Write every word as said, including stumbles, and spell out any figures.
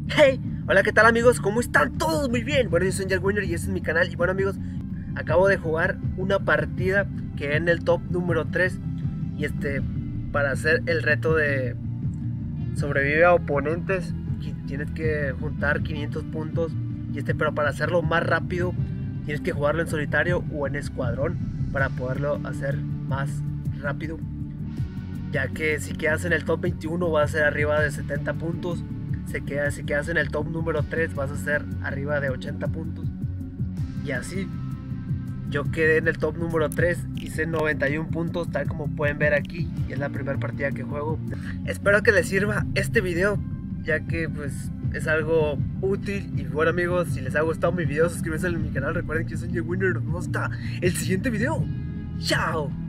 Hey, hola, ¿qué tal amigos? ¿Cómo están todos? Muy bien. Bueno, yo soy Angel Winner y este es mi canal. Y bueno amigos, acabo de jugar una partida que en el top número tres. Y este, para hacer el reto de sobrevive a oponentes, tienes que juntar quinientos puntos. Y este, pero para hacerlo más rápido, tienes que jugarlo en solitario o en escuadrón para poderlo hacer más rápido. Ya que si quedas en el top veintiuno vas a ser arriba de setenta puntos. Se queda, si quedas en el top número tres vas a ser arriba de ochenta puntos. Y así, yo quedé en el top número tres, hice noventa y uno puntos, tal como pueden ver aquí. Y es la primera partida que juego. Espero que les sirva este video, ya que pues es algo útil. Y bueno amigos, si les ha gustado mi video, suscríbanse a mi canal. Recuerden que yo soy The Winner. Nos vemos hasta el siguiente video. Chao.